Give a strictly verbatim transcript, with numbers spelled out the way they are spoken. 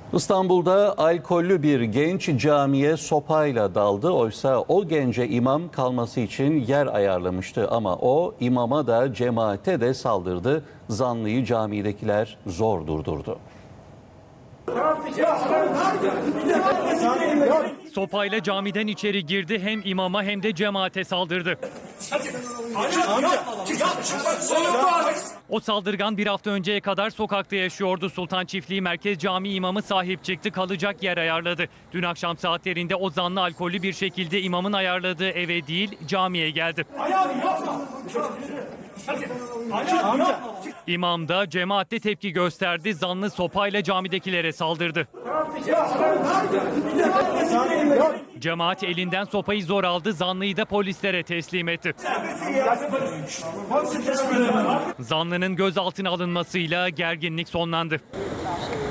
İstanbul'da alkollü bir genç camiye sopayla daldı. Oysa o gence imam kalması için yer ayarlamıştı. Ama o imama da cemaate de saldırdı. Zanlıyı camidekiler zor durdurdu. Sopayla camiden içeri girdi, hem imama hem de cemaate saldırdı. O saldırgan bir hafta önceye kadar sokakta yaşıyordu. Sultan Çiftliği Merkez Camii imamı sahip çıktı, kalacak yer ayarladı. Dün akşam saatlerinde o zanlı alkollü bir şekilde imamın ayarladığı eve değil camiye geldi. İmam da cemaatte tepki gösterdi. Zanlı sopayla camidekilere saldırdı. Cemaat elinden sopayı zor aldı. Zanlıyı da polislere teslim etti. Zanlının gözaltına alınmasıyla gerginlik sonlandı.